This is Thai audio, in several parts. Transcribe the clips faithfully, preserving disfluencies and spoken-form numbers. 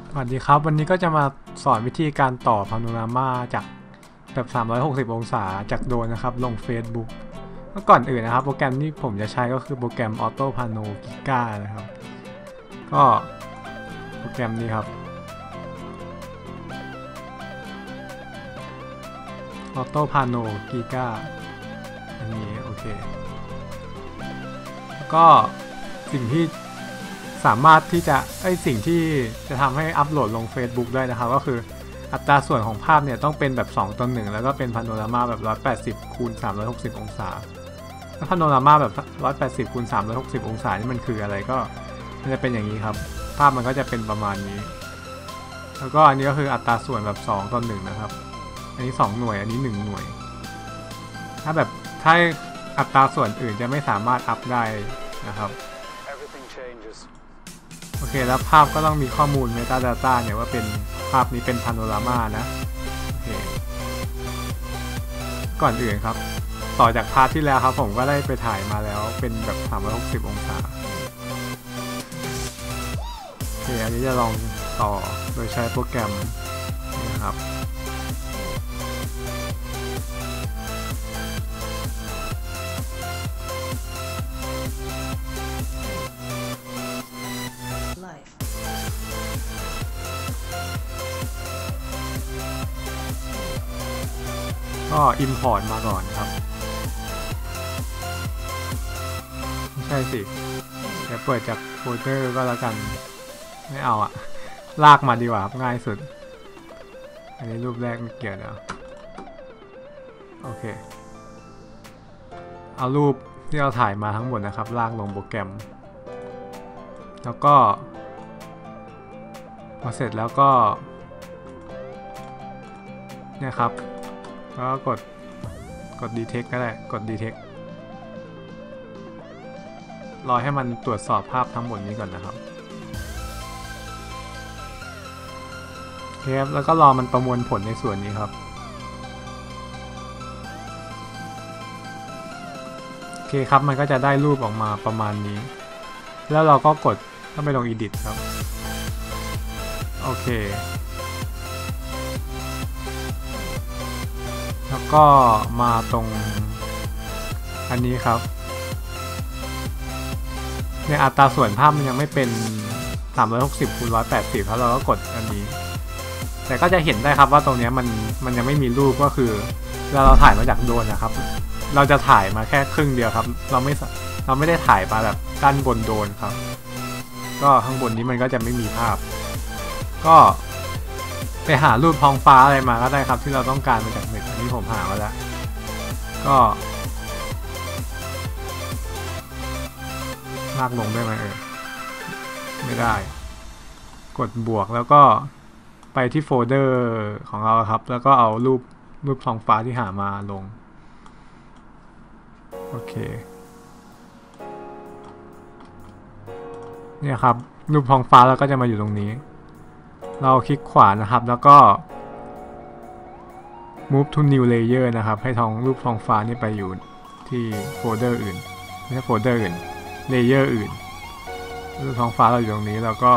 สวัสดีครับวันนี้ก็จะมาสอนวิธีการต่อพาโนรามาจากแบบสามร้อยหกสิบองศาจากโดรนนะครับลง Facebook ก็ก่อนอื่นนะครับโปรแกรมที่ผมจะใช้ก็คือโปรแกรม Auto Pano Giga นะครับก็โปรแกรมนี้ครับ Auto Pano Giga อันนี้โอเคแล้วก็สิ่งที่สามารถที่จะไอสิ่งที่จะทำให้อัปโหลดลง Facebook ได้นะครับก็คืออัตราส่วนของภาพเนี่ยต้องเป็นแบบสองต่อหนึ่งแล้วก็เป็นพาโนรามาแบบหนึ่งร้อยแปดสิบคูณสามร้อยหกสิบองศาถ้าพาโนรามาแบบหนึ่งร้อยแปดสิบคูณสามร้อยหกสิบองศานี่มันคืออะไรก็มันจะเป็นอย่างนี้ครับภาพมันก็จะเป็นประมาณนี้แล้วก็อันนี้ก็คืออัตราส่วนแบบสองต่อหนึ่งนะครับอันนี้สองหน่วยอันนี้หนึ่งหน่วยถ้าแบบถ้าอัตราส่วนอื่นจะไม่สามารถอัพได้นะครับโอเคแล้วภาพก็ต้องมีข้อมูล Metadata เนี่ยว่าเป็นภาพนี้เป็นพาโนรามานะโอเคก่อนอื่นครับต่อจากพาร์ทที่แล้วครับผมก็ได้ไปถ่ายมาแล้วเป็นแบบสามร้อยหกสิบองศาโอเคอันนี้จะลองต่อโดยใช้โปรแกรมนะครับก็ import มาก่อนครับไม่ใช่สิเดี๋ยวเปิดจากโฟลเดอร์ก็แล้วกันไม่เอาอะลากมาดีกว่าครับง่ายสุดอันนี้รูปแรกไม่เกี่ยวแล้วโอเคเอารูปที่เราถ่ายมาทั้งหมดนะครับลากลงโปรแกรมแล้วก็พอเสร็จแล้วก็เนี่ยครับแล้วก็กดกด detect ก็ได้กด detect รอให้มันตรวจสอบภาพทั้งหมดนี้ก่อนนะครับโอเคครับแล้วก็รอมันประมวลผลในส่วนนี้ครับโอเคครับมันก็จะได้รูปออกมาประมาณนี้แล้วเราก็กดเข้าไปลง edit ครับโอเคแล้วก็มาตรงอันนี้ครับในอัตราส่วนภาพมันยังไม่เป็นสามร้อยหกสิบคูณหนึ่งร้อยแปดสิบแล้วเราก็กดอันนี้แต่ก็จะเห็นได้ครับว่าตรงนี้มันมันยังไม่มีรูปก็คือเราเราถ่ายมาจากโดรนนะครับเราจะถ่ายมาแค่ครึ่งเดียวครับเราไม่เราไม่ได้ถ่ายมาแบบด้านบนโดรนครับก็ข้างบนนี้มันก็จะไม่มีภาพก็ไปหารูปท้องฟ้าอะไรมาก็ได้ครับที่เราต้องการมาจากเน็ตอันนี้ผมหามาแล้วก็ลากลงได้ไหมเออไม่ได้กดบวกแล้วก็ไปที่โฟลเดอร์ของเราครับแล้วก็เอารูปรูปท้องฟ้าที่หามาลงโอเคเนี่ยครับรูปท้องฟ้าเราก็จะมาอยู่ตรงนี้เราคลิกขวานะครับแล้วก็ move to new layer นะครับให้ท้องรูปท้องฟ้านี่ไปอยู่ที่โฟลเดอร์อื่นไม่ใช่โฟลเดอร์อื่นเลเยอร์อื่นรูปท้องฟ้าเราอยู่ตรงนี้แล้วก็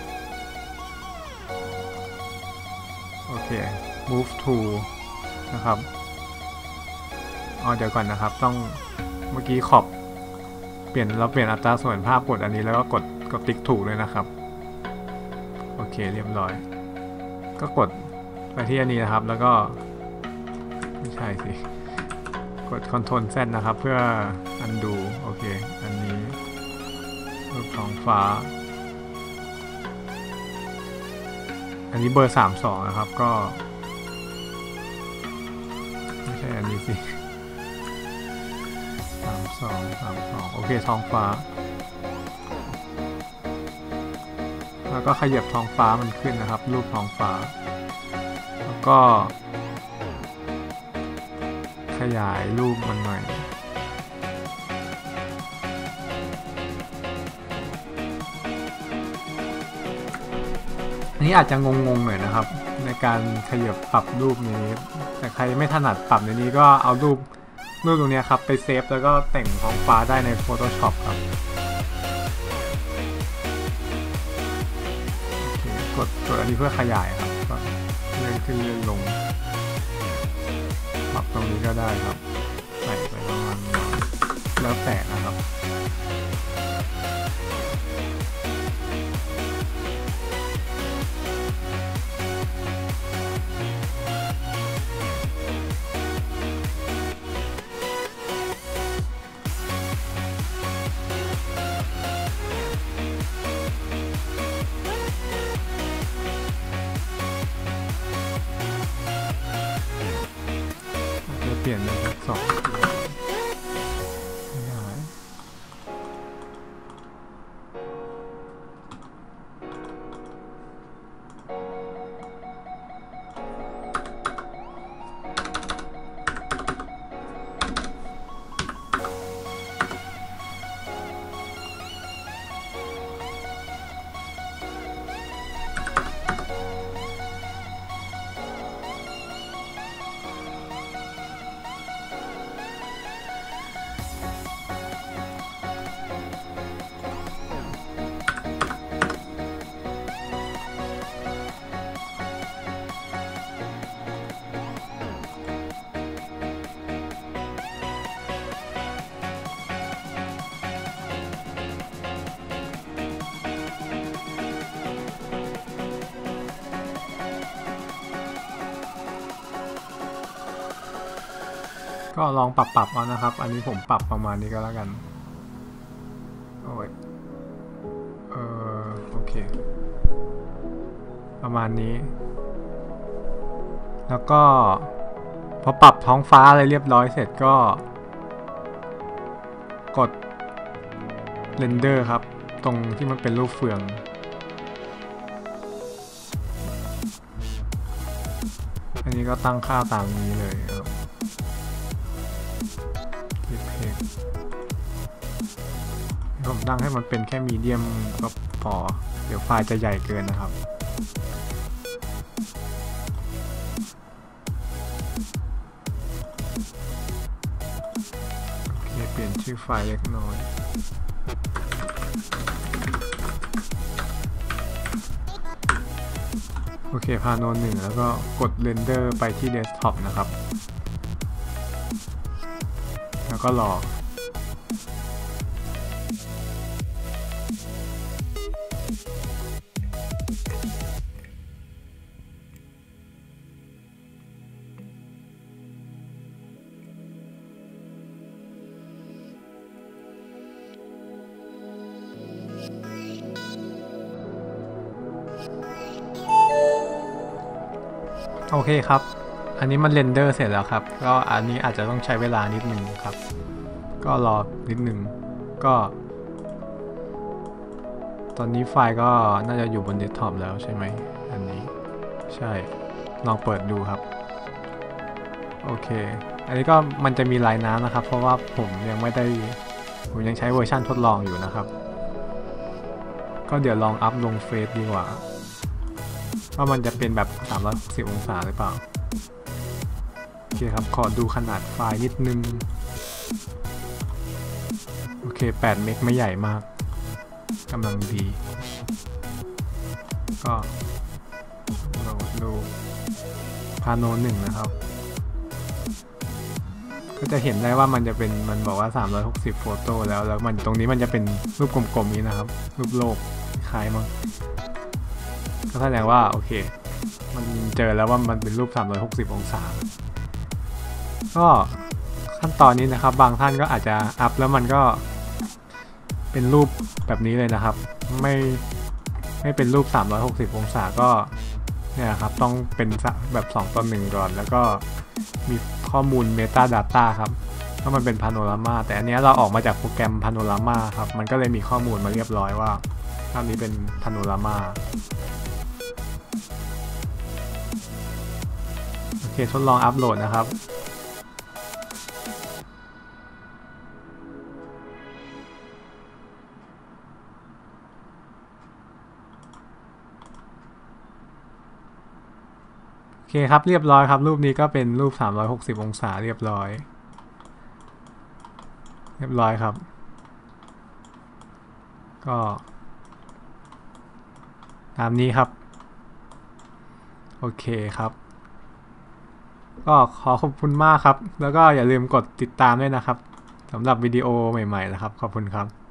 โอเค move to นะครับอ๋อเดี๋ยวก่อนนะครับต้องเมื่อกี้ขอบเปลี่ยนเราเปลี่ยนอัตราส่วนภาพกดอันนี้แล้วก็กดกดติ๊กถูกเลยนะครับโอเคเรียบร้อยก็กดไปที่อันนี้นะครับแล้วก็ไม่ใช่สิกด Ctrl Z นะครับเพื่อ undo โอเคอันนี้รูปท้องฟ้าอันนี้เบอร์สามสิบสองนะครับก็ไม่ใช่อันนี้สิสามสิบสอง สามสิบสองโอเคท้องฟ้าแล้วก็ขยับท้องฟ้ามันขึ้นนะครับรูปท้องฟ้าแล้วก็ขยายรูปมันหน่อยอันนี้อาจจะงงๆหน่อยนะครับในการขยับปรับรูปนี้แต่ใครไม่ถนัดปรับในนี้ก็เอารูปรูปตรงนี้ครับไปเซฟแล้วก็แต่งท้องฟ้าได้ใน Photoshop ครับกดกดอันนี้เพื่อขยายครับก็เลื่อนขึ้นเลื่อนลงปรับตรงนี้ก็ได้ครับใส่ไปประมาณแล้วแต่นะครับจะเปลี่ยนเป็นสองก็ลองปรับปรับเอานะครับอันนี้ผมปรับประมาณนี้ก็แล้วกันโอ้ยเออโอเคประมาณนี้แล้วก็พอปรับท้องฟ้าอะไรเรียบร้อยเสร็จก็กดเรนเดอร์ครับตรงที่มันเป็นรูปเฟืองอันนี้ก็ตั้งค่าตามนี้เลยครับผมตั้งให้มันเป็นแค่มีเดียมก็พอเดี๋ยวไฟล์จะใหญ่เกินนะครับโอเคเปลี่ยนชื่อไฟล์เล็กน้อยโอเคพาโนหนึ่งแล้วก็กดเรนเดอร์ไปที่เดสก์ท็อปนะครับแล้วก็รอโอเคครับอันนี้มันเรนเดอร์เสร็จแล้วครับก็อันนี้อาจจะต้องใช้เวลานิดนึงครับก็รอนิดนึงก็ตอนนี้ไฟล์ก็น่าจะอยู่บนเดสก์ท็อปแล้วใช่ไหมอันนี้ใช่ลองเปิดดูครับโอเคอันนี้ก็มันจะมีลายน้ำนะครับเพราะว่าผมยังไม่ได้ผมยังใช้เวอร์ชันทดลองอยู่นะครับก็เดี๋ยวลองอัพลงเฟซดีกว่าว่ามันจะเป็นแบบสามร้อยหกสิบองศาหรือเปล่าโอเคครับขอดูขนาดไฟล์นิดนึงโอเคแปดเมกไม่ใหญ่มากกำลังดีก็โหลดดูพาโนหนึ่งนะครับก็จะเห็นได้ว่ามันจะเป็นมันบอกว่าสามร้อยหกสิบโฟโต้แล้วแล้วมันตรงนี้มันจะเป็นรูปกลมๆนี้นะครับรูปโลกคล้ายมั้งก็แสดงว่าโอเคมันเจอแล้วว่ามันเป็นรูปสามร้อยหกสิบองศาก็ขั้นตอนนี้นะครับบางท่านก็อาจจะอัพแล้วมันก็เป็นรูปแบบนี้เลยนะครับไม่ไม่เป็นรูปสามร้อยหกสิบองศาก็เนี่ยครับต้องเป็นแบบสองต่อหนึ่งก่อนแล้วก็มีข้อมูล Metadata ครับว่ามันเป็นพาโนรามาแต่อันนี้เราออกมาจากโปรแกรมพาโนรามาครับมันก็เลยมีข้อมูลมาเรียบร้อยว่าภาพนี้เป็นพาโนรามาโอเคทดลองอัพโหลดนะครับโอเคครับเรียบร้อยครับรูปนี้ก็เป็นรูปสามร้อยหกสิบองศาเรียบร้อยเรียบร้อยครับก็ตามนี้ครับโอเคครับก็ขอขอบคุณมากครับแล้วก็อย่าลืมกดติดตามด้วยนะครับสำหรับวิดีโอใหม่ๆนะครับขอบคุณครับ